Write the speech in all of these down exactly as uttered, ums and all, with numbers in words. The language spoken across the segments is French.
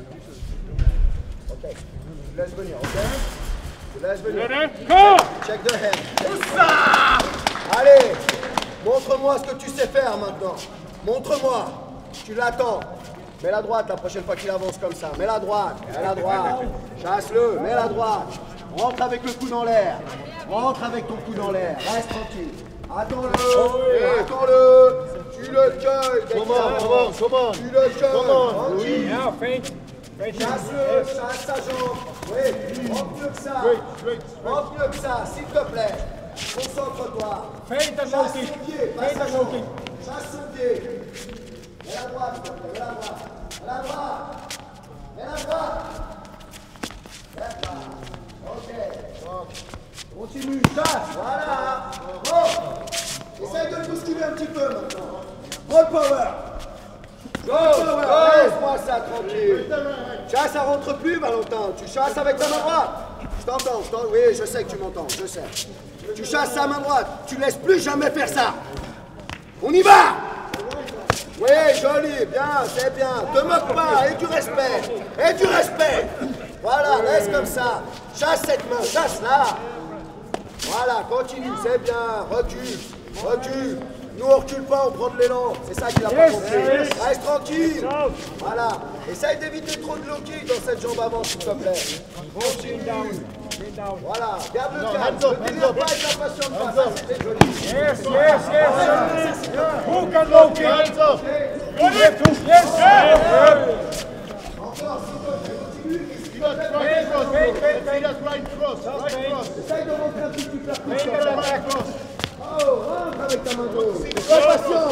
Ok. Je laisse venir, ok? Je laisse venir. Check the hand. Allez, montre-moi ce que tu sais faire maintenant. Montre-moi. Tu l'attends. Mets la droite la prochaine fois qu'il avance comme ça. Mets la droite. Mets la droite. Chasse-le. Mets la droite. Rentre avec le coude en l'air. Rentre avec ton coude en l'air. Reste tranquille. Attends-le. Attends-le. Tu le cueilles. Come on, come on, come on. Tu le cueilles. Come on. Tranquille. Now, feint. Chasse-le. Chasse sa jambe. Oui. Rentre mieux que ça. Rentre mieux que ça, s'il te plaît. Concentre-toi. Feint and low Chasse kick. son pied. Pas Feint sa and low jambe. kick. Chasse son pied. Mets la droite, s'il te plaît. Mets la droite. Mets la droite. Mets la droite. Mets la droite. Ok. Continue. Chasse. Voilà. Bon. Essaye de le bousculer un petit peu maintenant. Roll power. Go. Go. Laisse-moi ça tranquille. Chasse, ça rentre plus, Valentin. Tu chasses avec ta main droite. Je t'entends. Je t'entends. Oui, je sais que tu m'entends. Je sais. Tu chasses sa main droite. Tu laisses plus jamais faire ça. On y va. Oui, joli, bien, c'est bien. Te moque pas, et du respect. Et du respect. Voilà, laisse comme ça. Chasse cette main, chasse-la. Voilà, continue, c'est bien. Recule, recule. Nous, on recule pas, on prend de l'élan. C'est ça qu'il a pas compris. Reste tranquille. Voilà. Essaye d'éviter trop de low kick dans cette jambe avant, s'il te plaît. Continue. Voilà, garde le calme. Ne délire pas avec la passion de pas. Ça, c'était joli. Yes, yes, yes. Hook and low kick. Yes, yes. Encore, s'il te plaît, continue. You got right cross, bro. You got right cross, right cross. Essaye de rentrer un petit peu plus You got fort. right cross. Oh, rentre avec ta main gauche. Sois patient,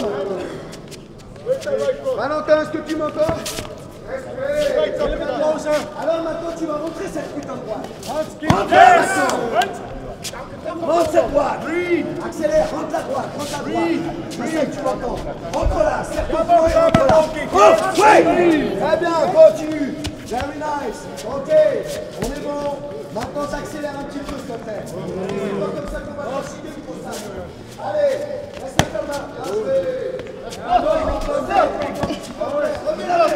maintenant. Valentin, est-ce que tu m'entends? Respect. Alors maintenant, tu vas rentrer cette putain de droite. Rentre maintenant. Rentre cette droite. Accélère, rentre la droite, rentre la droite. Je sais que tu m'entends. Rentre là, serre ton poing et rentre là. Oh, ouais. Très bien, continue. Very nice. Ok, on est bon. Maintenant, t'accélères un petit peu, s'il te plaît. C'est pas comme ça qu'on va décider du passage. Allez, reste la main. Bien joué. Remets la main.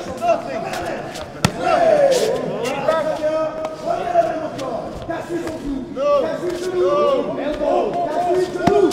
Remets la main encore. Casse-lui son cou. Casse-lui le genou. Casse-lui le genou.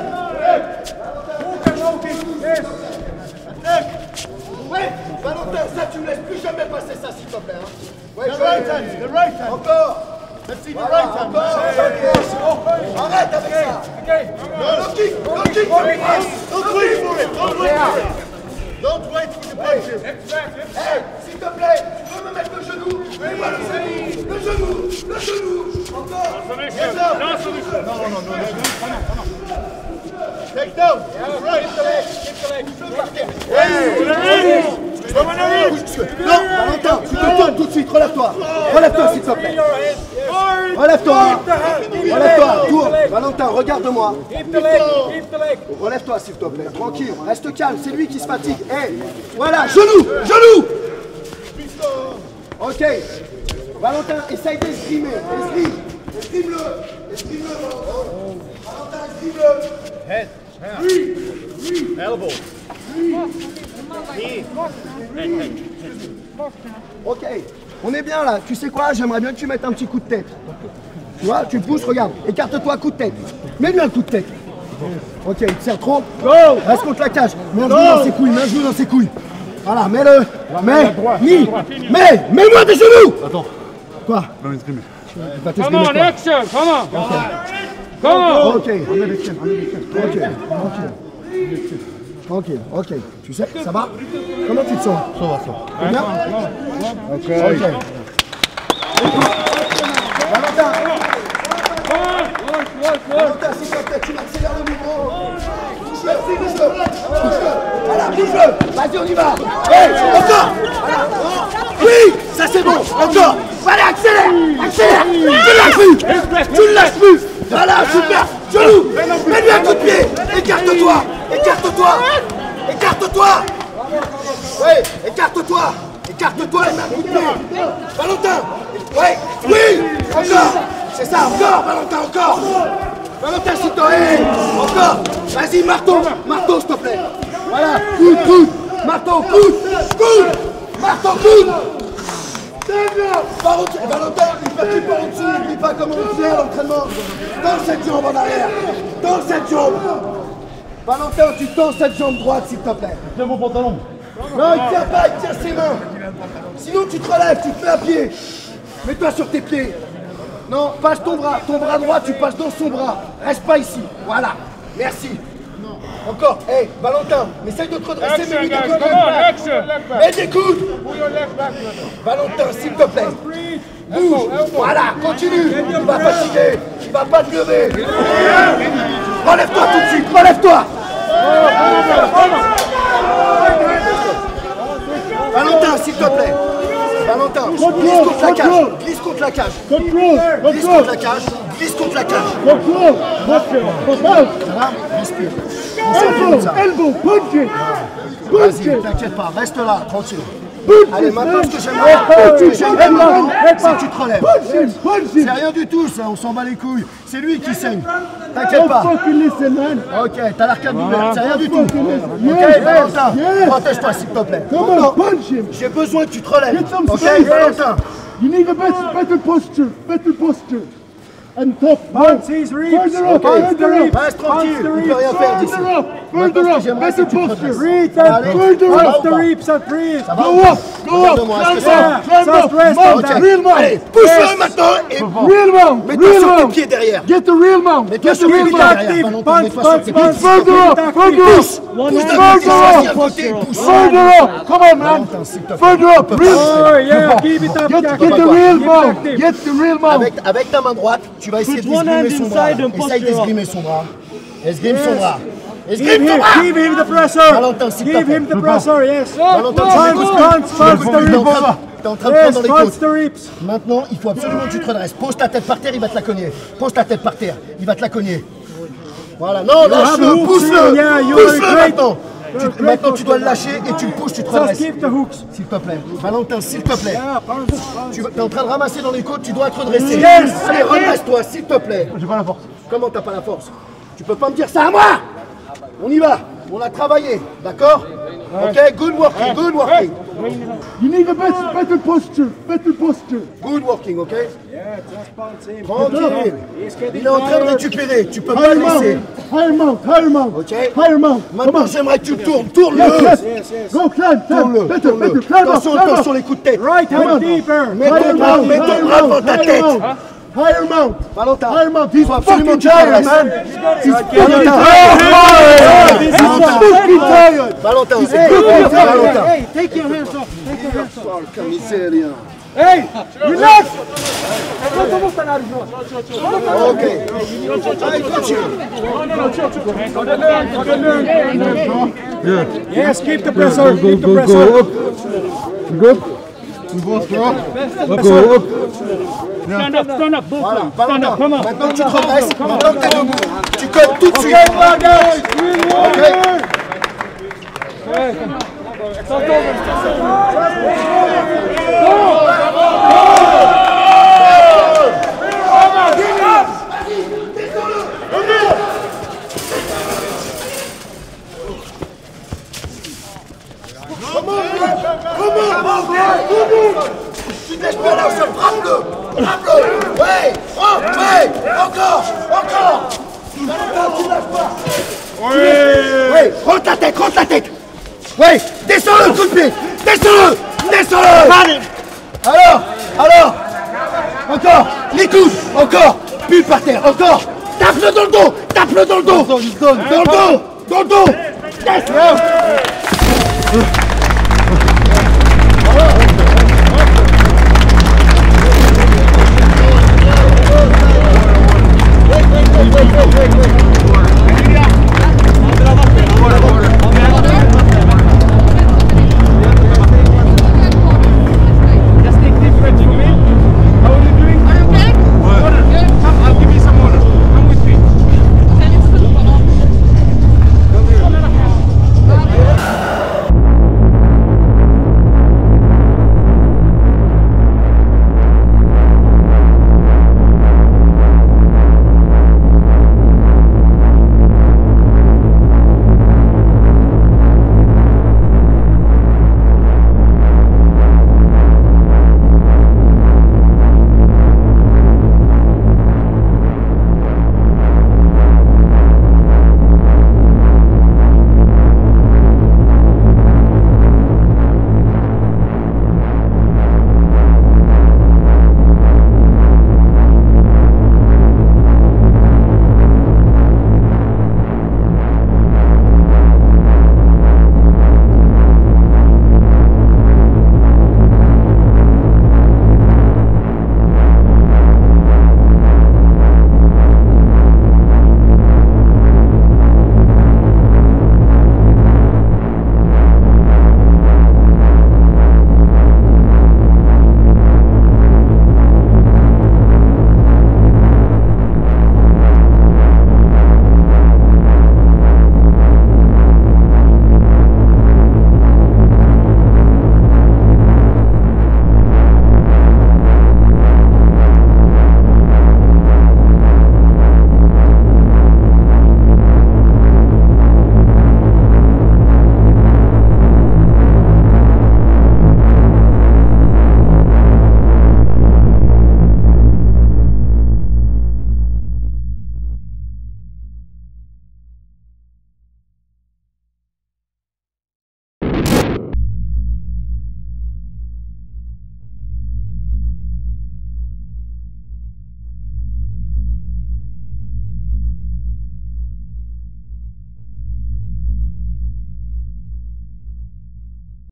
Ouais, Valentin, ça tu ne laisses plus jamais passer ça, s'il te plaît. Hein. Ouais, The right hand, the right hand. encore. Let's see the Voilà, right hand. encore. Arrête avec ça. No kick, no kick. Don't wait for it, don't wait for it. Don't wait for the punches. Hey, s'il te plaît, tu peux me mettre le genou. Mets-moi le genou. Le genou, le genou. Encore. Yes, sir. No, no, no, no, no. Take down. Yeah, right. Non, Valentin, tu te tournes tout de suite, relève-toi. Relève-toi, s'il te plaît. Relève-toi. Relève-toi, tourne. Valentin, regarde-moi. Relève-toi, s'il te plaît. Tranquille, reste calme, c'est lui qui se fatigue. Hey, voilà, genou, genou. Ok. Valentin, essaye d'escrimer. Escrime. Escrime-le. Escrime-le, Valentin. Valentin, escrime-le. Head. Elbow. Knee. Ok, on est bien là. Tu sais quoi? J'aimerais bien que tu mettes un petit coup de tête. Tu vois, tu pousses, regarde. Écarte-toi, coup de tête. Mets-lui un coup de tête. Ok, il te serre trop. Go! Reste contre la cage. Mets un genou dans ses couilles, mets un genou dans ses couilles. Voilà, mets-le. Mets, mis, mets, mets-moi des genoux! Attends. Quoi? Va m'exprimer. Il va Come t'exprimer on, quoi? action, come on. Come on. Ok, remets les tiennes, remets les tiennes. Ok, tranquille. Tranquille, ok. Tu sais, ça va? Comment tu te sens? Ça va, ça. C'est bien? Ok. Ok. Valentin, Valentin, s'il te plaît, tu m'accélères le mouvement. Bouge-le, bouge-le, bouge-le. Voilà, bouge-le. Vas-y, on y va. Hey, encore. Voilà. Oui, ça c'est bon. Encore. Allez, accélère, accélère. Tu ne lâches plus. Tu ne lâches plus. Voilà, super. Genou. Mets-lui un coup de pied. Écarte-toi. Écarte-toi. Écarte-toi. Oui, écarte-toi. Écarte-toi et mets un coup de pied. Valentin. Oui, oui. Encore. C'est ça, encore, Valentin, encore. Valentin, s'il te plaît. Encore. Vas-y, marteau. Marteau, s'il te plaît. Voilà. Coude, coude. Marteau, coude. Coude. Marteau, coude. Par au-dessus. Valentin, il fait plus par au-dessus, n'oublie pas comment on fait à l'entraînement. Tends cette jambe en arrière. Tends cette jambe. Valentin, tu tends cette jambe droite, s'il te plaît. Tiens mon pantalon. Non, il tient pas, il tient ses mains. Sinon, tu te relèves, tu te mets à pied. Mets-toi sur tes pieds. Non, passe ton bras. Ton bras droit, tu passes dans son bras. Reste pas ici. Voilà. Merci. Encore. Hé, hey, Valentin, essaye de te redresser, mais mets des coudes. Mets des coudes. Valentin, s'il te plaît. Bouge. Voilà, continue. Tu vas fatiguer. Tu vas pas te lever. Relève-toi tout de suite. Relève-toi. Valentin, s'il te plaît. Valentin, glisse contre la cage. Glisse contre la cage. Glisse contre la cage. Glisse contre la cage. Ça va? Respire. Elbow, punch it. Vas-y, t'inquiète pas. Reste là, tranquille. Allez, maintenant, ce que j'aimerais, ce que j'aimerais maintenant, c'est que tu te relèves. C'est rien du tout, ça. On s'en bat les couilles. C'est lui qui saigne. T'inquiète pas. Ok, t'as l'arcade ouverte. C'est rien du tout. Ok, Valentin, protège-toi, s'il te plaît. Maintenant, j'ai besoin que tu te relèves. Ok, Valentin. You need a better, better posture, better posture. And top, Punch these reaps. further up, Ok, further up, reste tranquille, il peut rien faire d'ici. further up, Maintenant, further ce que up, j'aimerais, c'est better que tu te posture. redresses. Reach Allez, and further punch up. the reaps and breathe. Ça va? Go up, go up, Regarde-moi, climb est-ce que ça up, climb Just up, rest mount, on that. real mount, Allez, pousse-le maintenant et real mount, mets-toi real sur tes mount. pieds derrière. Get the real mount, Mets-toi get the sur tes real pieds mount. derrière. Valentin, Punch, mets-toi sur tes punch, pieds. punch. Further up, further Pousse, up, pousse d'un further côté, choisis un up, côté, pousse. further up, come on man, Valentin, s'il te plaît. further up, Oh, real, yeah, keep it up, get, Jack. get the real Keep it mount, active. get the real mount. Avec, avec ta main droite, tu vas essayer Put de one esgrimer hand son bras. inside and Essaye posture d'esgrimer son bras. Esgrime son bras. Give Esgrime ton him, bras. give him the pressure. Valentin, s'il te Give plaît. him the pressure, yes. Valentin, tu Punch, m'écoutes. punch, punch the T'es en reaps. train- T'es en train de Yes, prendre dans les punch côtes. the reaps. Maintenant, il faut absolument que tu te redresses. Pose ta tête par terre, il va te la cogner. Pose ta tête par terre, il va te la cogner. Voilà, non, have lâche-le, hooks pousse-le, here, yeah, you pousse-le are great. maintenant. You're Tu- great maintenant, tu dois le posture. lâcher et tu le pousses, tu te Just redresses. keep the hooks. S'il te plaît. Valentin, s'il te plaît. Yeah, punch, punch. Tu es en train de ramasser dans les côtes, tu dois être redressé. Yes. Allez, redresse-toi, s'il te plaît. J'ai pas la force. Comment t'as pas la force? Tu peux pas me dire ça à moi. On y va. On a travaillé, d'accord? Ok, good working, good working. You need a better, better posture, better posture. Good working, ok? Yeah, just punch him. Tranquille. He's getting Il est en train de tired. récupérer, tu peux pas Higher le laisser. mount, higher mount, higher mount, Ok. higher mount. Maintenant, j'aimerais que tu tournes, Yes, tourne-le. yes. Yes, yes. Go climb, climb. Tourne-le, Better, tourne-le. better. Climb up, Attention, climb attention up. les coups de tête. Right Come on. hand deeper. Mets Higher ton bras, mount, mets ton higher bras devant mount, ta higher tête. mount. Higher mount. Valentin, Higher mount. He's faut absolument fucking que tu te tired, redresses. man. He's fucking Valentin. tired. He's fucking tired. Valentin, He's c'est fucking tired. Valentin. Hey, take your hands off. Take your hands off. Porca miseria. Hey, relax. Ok. Allez, continue. Yes, keep the pressure. Keep the pressure. Stand up, stand up, both Voilà, of them. Stand Valentin, up, come on. maintenant que tu te redresses, maintenant que tu es debout, tu colles tout de suite. Ok. Tu te laisses pas là au sol, frappe-le. Frappe-le. Ouais, frappe, ouais. Encore, encore. Valentin, tu ne lâches pas. Ouais, rentre la tête, rentre la tête. Ouais, descends-le, coup de pied. Descends-le, descends-le. Alors, alors. Encore, les coudes, encore. Puis par terre, encore. Tape-le dans le dos, tape-le dans le dos. Dans le dos, dans le dos. Yes.